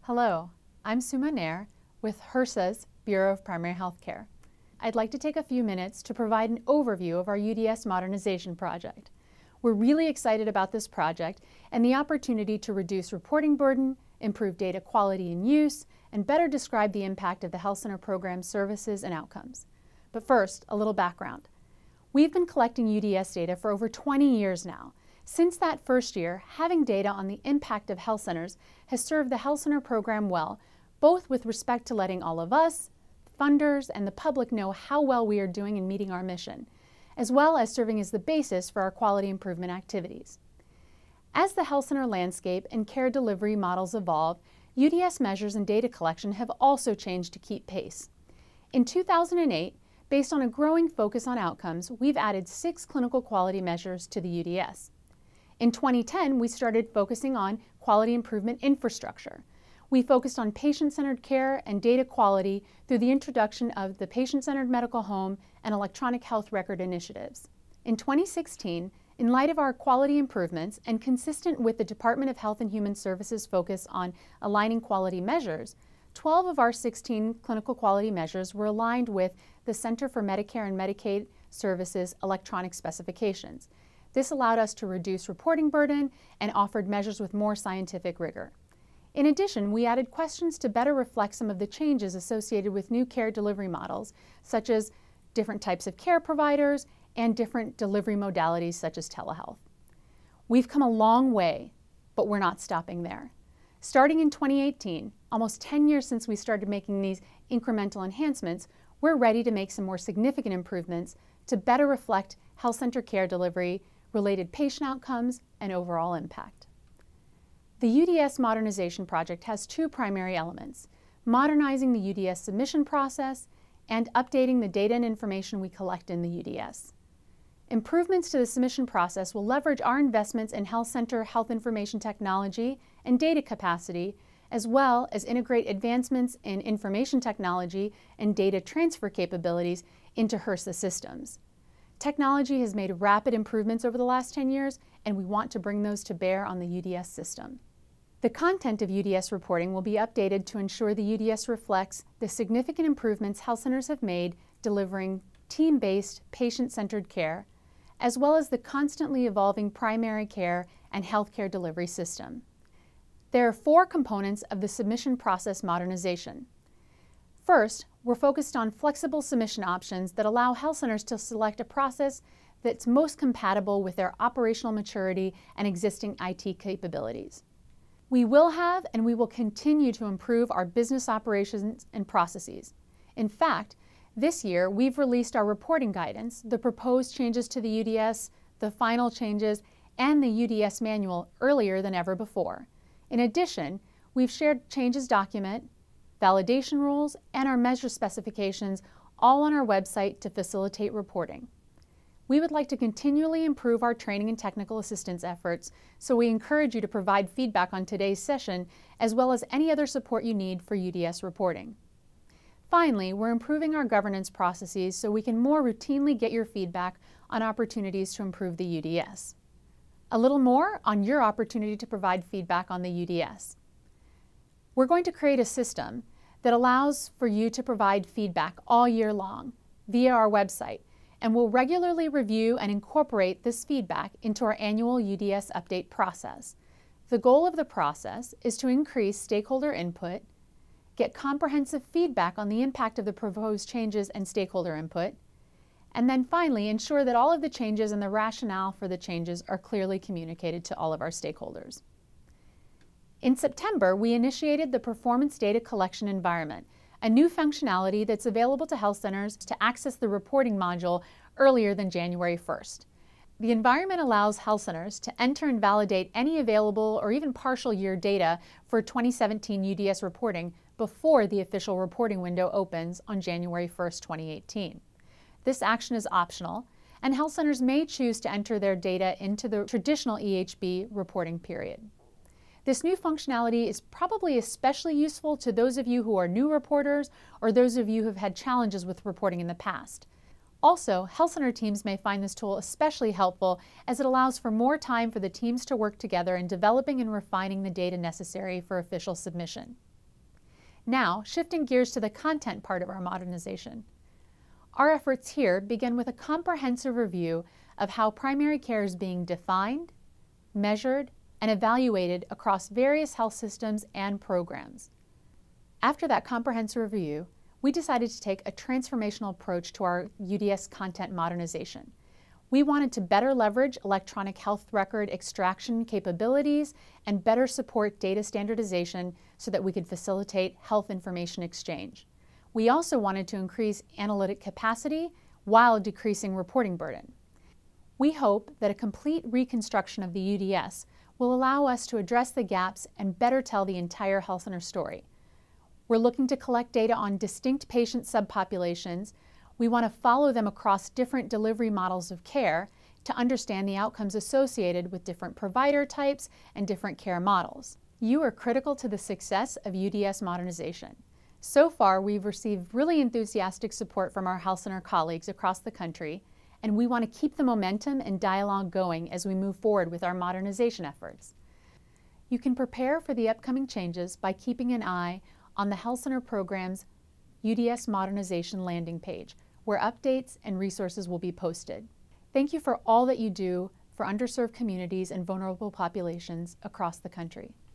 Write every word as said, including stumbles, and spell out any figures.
Hello, I'm Suma Nair with H R S A's Bureau of Primary Healthcare. I'd like to take a few minutes to provide an overview of our U D S Modernization project. We're really excited about this project and the opportunity to reduce reporting burden, improve data quality and use, and better describe the impact of the Health Center program services and outcomes. But first, a little background. We've been collecting U D S data for over twenty years now. Since that first year, having data on the impact of health centers has served the Health Center program well, both with respect to letting all of us, funders, and the public know how well we are doing in meeting our mission, as well as serving as the basis for our quality improvement activities. As the health center landscape and care delivery models evolve, U D S measures and data collection have also changed to keep pace. In two thousand eight, based on a growing focus on outcomes, we've added six clinical quality measures to the U D S. In twenty ten, we started focusing on quality improvement infrastructure. We focused on patient-centered care and data quality through the introduction of the patient-centered medical home and electronic health record initiatives. In twenty sixteen, in light of our quality improvements and consistent with the Department of Health and Human Services focus on aligning quality measures, twelve of our sixteen clinical quality measures were aligned with the Center for Medicare and Medicaid Services electronic specifications. This allowed us to reduce reporting burden and offered measures with more scientific rigor. In addition, we added questions to better reflect some of the changes associated with new care delivery models, such as different types of care providers and different delivery modalities such as telehealth. We've come a long way, but we're not stopping there. Starting in twenty eighteen, almost ten years since we started making these incremental enhancements, we're ready to make some more significant improvements to better reflect health center care delivery, related patient outcomes, and overall impact. The U D S Modernization project has two primary elements: modernizing the U D S submission process and updating the data and information we collect in the U D S. Improvements to the submission process will leverage our investments in health center health information technology and data capacity, as well as integrate advancements in information technology and data transfer capabilities into H R S A systems. Technology has made rapid improvements over the last ten years, and we want to bring those to bear on the U D S system. The content of U D S reporting will be updated to ensure the U D S reflects the significant improvements health centers have made delivering team-based, patient-centered care, as well as the constantly evolving primary care and healthcare delivery system. There are four components of the submission process modernization. First, we're focused on flexible submission options that allow health centers to select a process that's most compatible with their operational maturity and existing I T capabilities. We will have and we will continue to improve our business operations and processes. In fact, this year we've released our reporting guidance, the proposed changes to the U D S, the final changes, and the U D S manual earlier than ever before. In addition, we've shared changes document, validation rules, and our measure specifications all on our website to facilitate reporting. We would like to continually improve our training and technical assistance efforts, so we encourage you to provide feedback on today's session, as well as any other support you need for U D S reporting. Finally, we're improving our governance processes so we can more routinely get your feedback on opportunities to improve the U D S. A little more on your opportunity to provide feedback on the U D S. We're going to create a system that allows for you to provide feedback all year long via our website, and we'll regularly review and incorporate this feedback into our annual U D S update process. The goal of the process is to increase stakeholder input, get comprehensive feedback on the impact of the proposed changes and stakeholder input, and then finally ensure that all of the changes and the rationale for the changes are clearly communicated to all of our stakeholders. In September, we initiated the Performance Data Collection Environment, a new functionality that's available to health centers to access the reporting module earlier than January first. The environment allows health centers to enter and validate any available or even partial year data for twenty seventeen U D S reporting before the official reporting window opens on January first, twenty eighteen. This action is optional, and health centers may choose to enter their data into the traditional E H B reporting period. This new functionality is probably especially useful to those of you who are new reporters or those of you who have had challenges with reporting in the past. Also, health center teams may find this tool especially helpful as it allows for more time for the teams to work together in developing and refining the data necessary for official submission. Now, shifting gears to the content part of our modernization. Our efforts here begin with a comprehensive review of how primary care is being defined, measured, and evaluated across various health systems and programs. After that comprehensive review, we decided to take a transformational approach to our U D S content modernization. We wanted to better leverage electronic health record extraction capabilities and better support data standardization so that we could facilitate health information exchange. We also wanted to increase analytic capacity while decreasing reporting burden. We hope that a complete reconstruction of the U D S will allow us to address the gaps and better tell the entire health center story. We're looking to collect data on distinct patient subpopulations. We want to follow them across different delivery models of care to understand the outcomes associated with different provider types and different care models. You are critical to the success of U D S modernization. So far, we've received really enthusiastic support from our health center colleagues across the country, and we want to keep the momentum and dialogue going as we move forward with our modernization efforts. You can prepare for the upcoming changes by keeping an eye on the Health Center Program's U D S Modernization landing page, where updates and resources will be posted. Thank you for all that you do for underserved communities and vulnerable populations across the country.